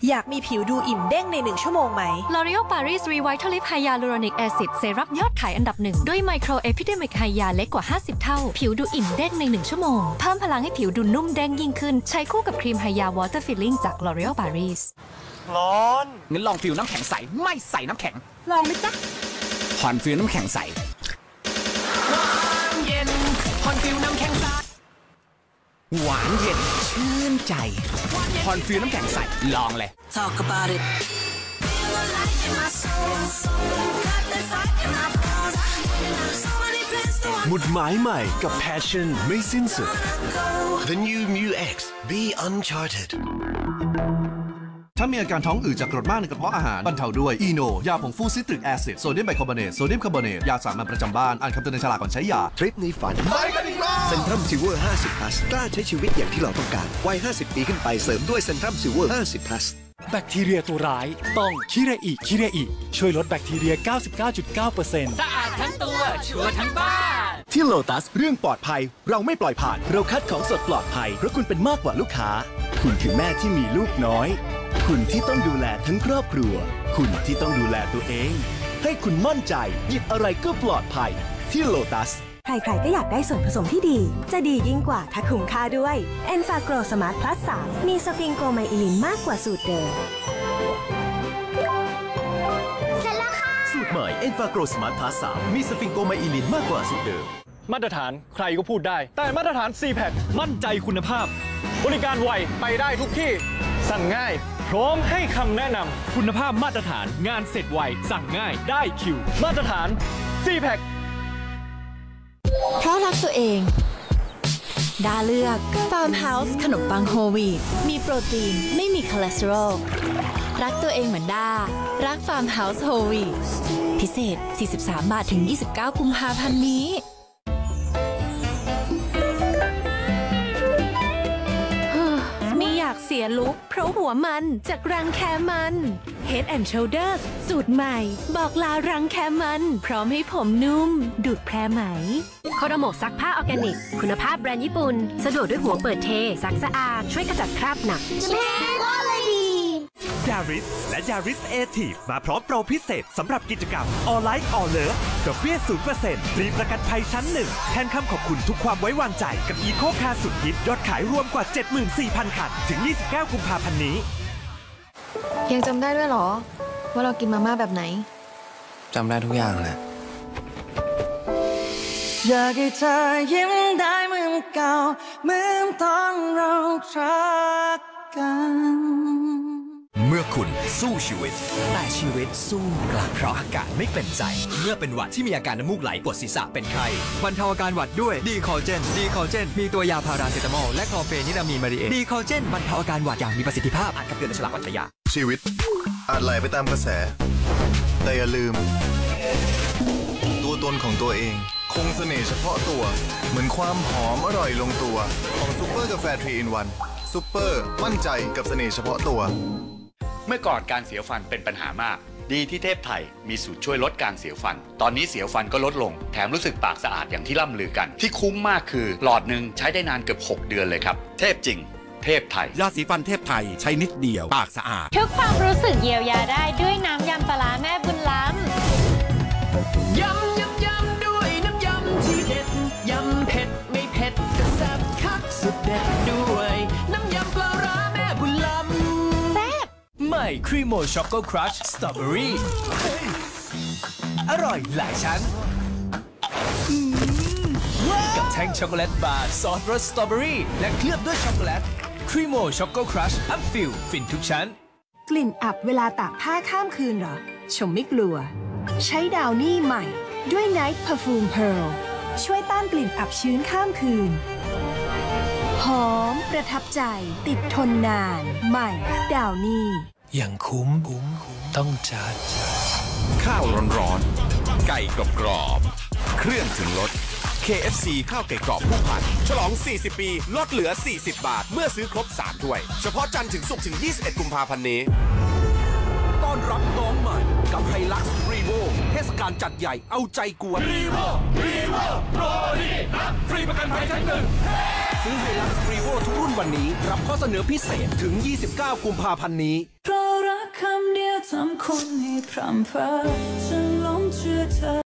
อยากมีผิวดูอิ่มเด้งใน1 ชั่วโมงไหม L'Oréal Paris Revitalift Hyaluronic Acid เซรั่มยอดขายอันดับ 1ด้วยไมโครเอพิเดมิกไฮยาเล็กกว่า50เท่าผิวดูอิ่มเด้งใน1 ชั่วโมงเพิ่มพลังให้ผิวดูนุ่มเด้งยิ่งขึ้นใช้คู่กับครีมไฮยาวอเตอร์ฟิลลิ่งจาก L'Oréal Paris ร้อนงั้นลองฟิลน้ำแข็งใสไม่ใส่น้ำแข็งลองไหมจ๊ะฮอนฟิลน้ำแข็งใสเย็นฮอนฟิลน้ำแข็งใสหวานเย็นชื่นใจฮอนฟิลน้ำแข็งใสลองเลย Talk about it หมุดหมายใหม่กับ Passion ไม่สิ้นสุด The new Mu X Be Uncharted ถ้ามีอาการท้องอืดจากกรดมากในกระเพาะอาหารบรรเทาด้วยอีโนยาผงฟูซิตริกแอซิดโซเดียมไบคาร์บอเนตโซเดียมคาร์บอเนตยาสามัญประจำบ้านอ่านคำเตือนในฉลากก่อนใช้ยาทริปในฝันไปกันอีกรอบเซนทรัมซิลเวอร์50 plus กล้าใช้ชีวิตอย่างที่เราต้องการวัย50 ปีขึ้นไปเสริมด้วยเซนทรัมซิลเวอร์50 plus แบคทีเรียตัวร้ายต้องคิเรอิช่วยลดแบคทีเรีย 99.9% สะอาดทั้งตัวชัวร์ทั้งบ้านที่โลตัสเรื่องปลอดภัยเราไม่ปล่อยผ่านเราคัดของสดปลอดภัยเพราะคุณเป็นมากกว่าลูกค้าคุณคือแม่ที่มีลูกน้อยคุณที่ต้องดูแลทั้งครอบครัวคุณที่ต้องดูแลตัวเองให้คุณมั่นใจหยิบอะไรก็ปลอดภัยที่โลตัสใครๆก็อยากได้ส่วนผสมที่ดีจะดียิ่งกว่าถ้าคุ้มค่าด้วย Enfagro Smart Plus 3 มีสฟิงโกไมอิลินมากกว่าสูตรเดิมเสร็จแล้วค่ะสูตรใหม่ Enfagro Smart Plus 3 มีสฟิงโกไมอิลินมากกว่าสูตรเดิมมาตรฐานใครก็พูดได้แต่มาตรฐาน CPAC มั่นใจคุณภาพบริการไวไปได้ทุกที่สั่งง่ายพร้อมให้คำแนะนำคุณภาพมาตรฐานงานเสร็จไวสั่งง่ายได้คิวมาตรฐาน CPAC เพราะรักตัวเองดาเลือก Farmhouse ขนมปังโฮลวีตมีโปรตีนไม่มีคอเลสเตอรอลรักตัวเองเหมือนดารัก Farmhouse โฮลวีตพิเศษ43 บาทถึง 29 กุมภาพันธ์นี้ไม่อยากเสียลุคเพราะหัวมันจากรังแคมัน Head and Shoulders สูตรใหม่บอกลารังแคมันพร้อมให้ผมนุ่มดูดแพรไหมโคโดโมะซักผ้าออร์แกนิกคุณภาพแบรนด์ญี่ปุ่นสะดวกด้วยหัวเปิดเทซักสะอาดช่วยขจัดคราบหนักแม่ก็เลยดียาริสและยาริสเอทีฟมาพร้อมโปรพิเศษสำหรับกิจกรรม All Like All Love ดอกเบี้ย 0% รีประกันภัยชั้น 1แทนคำขอบคุณทุกความไว้วางใจกับอีโคคาร์สุดฮิตยอดขายรวมกว่า 74,000 คันถึง 29 กุมภาพันธ์นี้ยังจำได้ด้วยเหรอว่าเรากินมาม่าแบบไหนจำได้ทุกอย่างแหละอยากให้เธอยิ้มได้เหมือนเก่าเหมือนตอนเรารักกันเมื่อคุณสู้ชีวิตแต่ชีวิตสู้กลับเพราะอากาศไม่เป็นใจเมื่อเป็นหวัดที่มีอาการน้ำมูกไหลปวดศีรษะเป็นไข้บรรเทาอาการหวัดด้วยดีคอลเจนมีตัวยาพาราเซตามอลและคลอเฟนิรามีนมาริเอทดีคอลเจนบรรเทาอาการหวัดอย่างมีประสิทธิภาพอ่านคำเตือนในฉลากวัตยาชีวิตอาจไหลไปตามกระแสแต่อย่าลืมตัวตนของตัวเองคงเสน่ห์เฉพาะตัวเหมือนความหอมอร่อยลงตัวของซุปเปอร์กาแฟ3 in 1ซุปเปอร์มั่นใจกับเสน่ห์เฉพาะตัวเมื่อก่อนการเสียวฟันเป็นปัญหามากดีที่เทพไทยมีสูตรช่วยลดการเสียวฟันตอนนี้เสียวฟันก็ลดลงแถมรู้สึกปากสะอาดอย่างที่ล่ำลือกันที่คุ้มมากคือหลอดหนึ่งใช้ได้นานเกือบ6 เดือนเลยครับเทพจริงเทพไทยยาสีฟันเทพไทยใช้นิดเดียวปากสะอาดทุกความรู้สึกเยียวยาได้ด้วยน้ำยำปลาร้าแม่บุญล้ำยำด้วยน้ำยำที่เด็ดยำเผ็ดไม่เผ็ดก็แซ่บคักสุดเด็ดด้วยน้ำยำปลาร้าแม่บุญล้ำแซ่บใหม่ครีโมช็อกโกครัชสตรอเบอรี่อร่อยหลายชั้นกับแท่งช็อกโกแลตบาร์ซอสรสสตรอเบอรี่และเคลือบด้วยช็อกโกแลตครีโมช็อกโกครัชอัพฟิลฟินทุกชั้นกลิ่นอับเวลาตากผ้าข้ามคืนเหรอชมไม่กลัวใช้ดาวนี่ใหม่ด้วย Night Perfume Pearl ช่วยต้านกลิ่นอับชื้นข้ามคืนหอมประทับใจติดทนนานใหม่ดาวนี่อย่างคุ้มต้องจัดข้าวร้อนๆไก่กรอบๆเครื่องถึงรส KFC ข้าวไก่กรอบผู้พันฉลอง40 ปีลดเหลือ40 บาทเมื่อซื้อครบ3ถ้วยเฉพาะจันทร์ถึงศุกร์ถึง21 กุมภาพันธ์นี้ต้อนรับน้องใหม่กับไฮลักซ์รีโวเทศกาลจัดใหญ่เอาใจกวนรีโวโปรดีนะฟรีประกันภัยชั้น 1ซื้อไฮลักซ์รีโวทุกรุ่นวันนี้รับข้อเสนอพิเศษถึง29 กุมภาพันธ์นี้ทำคนให้พร่ำเพรอฉันหลงเชื่อเธอ